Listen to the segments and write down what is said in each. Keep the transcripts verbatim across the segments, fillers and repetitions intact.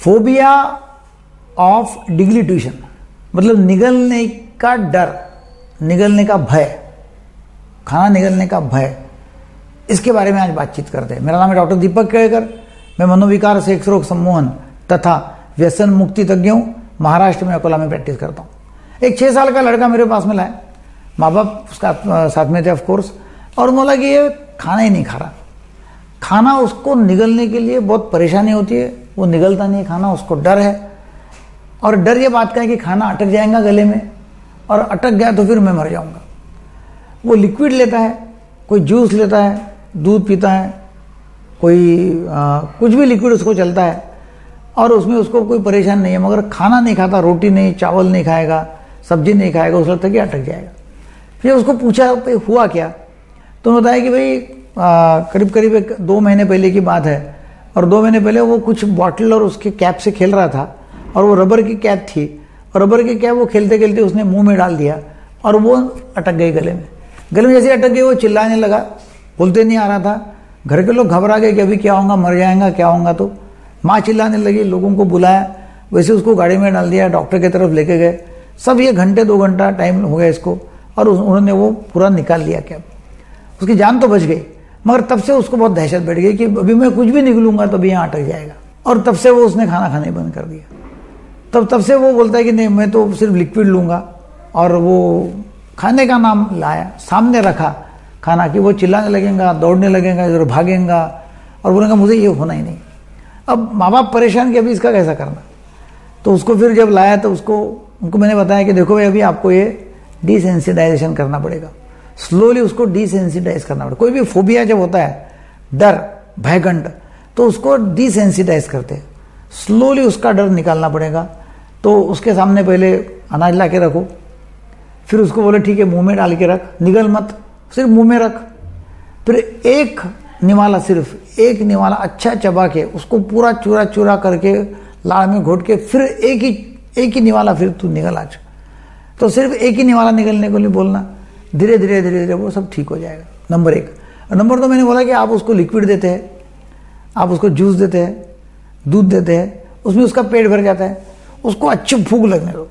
Phobia of डिग्लिट्यूशन मतलब निगलने का डर, निगलने का भय, खाना निगलने का भय, इसके बारे में आज बातचीत करते हैं। मेरा नाम है डॉक्टर दीपक केळकर। मैं मनोविकार सेक्स रोग सम्मोहन तथा व्यसन मुक्ति तज्ञ हूँ। महाराष्ट्र में अकोला में प्रैक्टिस करता हूँ। एक छः साल का लड़का मेरे पास में लाया, माँ बाप उसका साथ में थे ऑफ कोर्स, और बोला कि ये खाना ही नहीं खा रहा। खाना उसको निगलने के लिए बहुत परेशानी होती है, वो निगलता नहीं खाना, उसको डर है। और डर ये बात का है कि खाना अटक जाएगा गले में, और अटक गया तो फिर मैं मर जाऊंगा। वो लिक्विड लेता है, कोई जूस लेता है, दूध पीता है, कोई आ, कुछ भी लिक्विड उसको चलता है और उसमें उसको कोई परेशान नहीं है, मगर खाना नहीं खाता, रोटी नहीं, चावल नहीं खाएगा, सब्जी नहीं खाएगा, उसको लगता है कि अटक जाएगा। फिर उसको पूछा भाई हुआ क्या, तो उन्होंने बताया कि भाई आ, करीब करीब एक दो महीने पहले की बात है, और दो महीने पहले वो कुछ बॉटल और उसके कैप से खेल रहा था, और वो रबर की कैप थी, और रबर की कैप वो खेलते खेलते उसने मुंह में डाल दिया और वो अटक गई गले में। गले में जैसे अटक गई वो चिल्लाने लगा, बोलते नहीं आ रहा था। घर के लोग घबरा गए कि अभी क्या होगा, मर जाएगा क्या होगा। तो माँ चिल्लाने लगी, लोगों को बुलाया, वैसे उसको गाड़ी में डाल दिया, डॉक्टर की तरफ लेके गए। सब ये घंटे दो घंटा टाइम हो गया इसको, और उन्होंने वो पूरा निकाल लिया कैप। उसकी जान तो बच गई, मगर तब से उसको बहुत दहशत बैठ गई कि अभी मैं कुछ भी निकलूंगा तो अभी यहाँ अटक जाएगा। और तब से वो उसने खाना खाना ही बंद कर दिया। तब तब से वो बोलता है कि नहीं, मैं तो सिर्फ लिक्विड लूँगा। और वो खाने का नाम लाया, सामने रखा खाना, कि वो चिल्लाने लगेगा, दौड़ने लगेगा, इधर भागेगा और बोलेगा मुझे ये होना ही नहीं। अब माँ बाप परेशान कि अभी इसका कैसा करना। तो उसको फिर जब लाया तो उसको उनको मैंने बताया कि देखो भाई अभी आपको ये डिसेंसिटाइजेशन करना पड़ेगा, स्लोली उसको डिसेंसिटाइज करना पड़ेगा। कोई भी फोबिया जब होता है, डर, भयगंड, तो उसको डिसेंसिटाइज करते हैं, स्लोली उसका डर निकालना पड़ेगा। तो उसके सामने पहले अनाज ला के रखो, फिर उसको बोले ठीक है मुंह में डाल के रख, निगल मत, सिर्फ मुंह में रख। फिर एक निवाला, सिर्फ एक निवाला अच्छा चबा के उसको पूरा चूरा चूरा करके लाड़ में घोट के फिर एक ही एक ही निवाला फिर तू निगल आज। तो सिर्फ एक ही निवाला निगलने को नहीं बोलना, धीरे धीरे धीरे धीरे वो सब ठीक हो जाएगा। नंबर एक। नंबर दो, मैंने बोला कि आप उसको लिक्विड देते हैं, आप उसको जूस देते हैं, दूध देते हैं, उसमें उसका पेट भर जाता है। उसको अच्छी भूख लगने दो,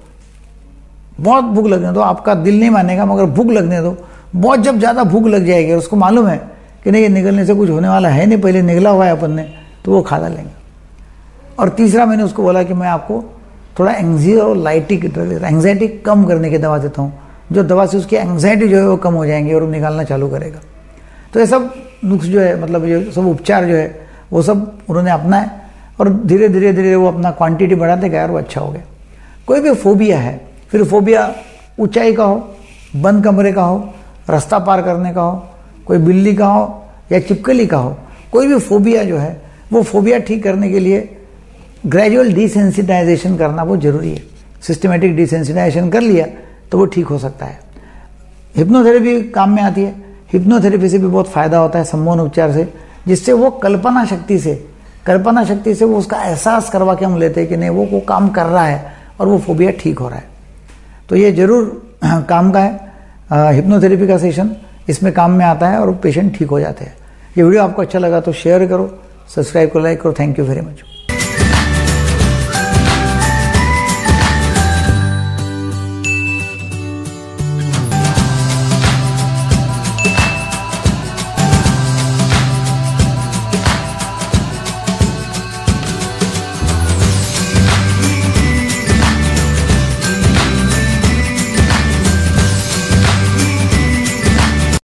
बहुत भूख लगने दो। आपका दिल नहीं मानेगा मगर भूख लगने दो। बहुत जब ज़्यादा भूख लग जाएगी और उसको मालूम है कि नहीं ये निगलने से कुछ होने वाला है नहीं, पहले निगला हुआ है अपन ने, तो वो खा लेंगे। और तीसरा मैंने उसको बोला कि मैं आपको थोड़ा एंग्जाइटी की ड्रग देता हूँ, एंग्जाइटी कम करने की दवा देता हूँ, जो दवा से उसकी एंग्जाइटी जो है वो कम हो जाएंगी और वो निकालना चालू करेगा। तो ये सब नुस्ख जो है, मतलब ये सब उपचार जो है वो सब उन्होंने अपनाए, और धीरे धीरे धीरे वो अपना क्वांटिटी बढ़ाते गए और वो अच्छा हो गया। कोई भी फोबिया है, फिर फोबिया ऊंचाई का हो, बंद कमरे का हो, रास्ता पार करने का हो, कोई बिल्ली का हो या चिपकली का हो, कोई भी फोबिया जो है वो फोबिया ठीक करने के लिए ग्रेजुअल डिसेंसिटाइजेशन करना वो जरूरी है। सिस्टमेटिक डिसेंसिटाइजेशन कर लिया तो वो ठीक हो सकता है। हिप्नोथेरेपी काम में आती है। हिप्नोथेरेपी से भी बहुत फायदा होता है, सम्मोहन उपचार से, जिससे वो कल्पना शक्ति से कल्पना शक्ति से वो उसका एहसास करवा के हम लेते हैं कि नहीं वो, वो काम कर रहा है और वो फोबिया ठीक हो रहा है। तो ये जरूर काम का है हिप्नोथेरेपी का सेशन, इसमें काम में आता है और पेशेंट ठीक हो जाते हैं। ये वीडियो आपको अच्छा लगा तो शेयर करो, सब्सक्राइब करो, लाइक करो। Thank you very much.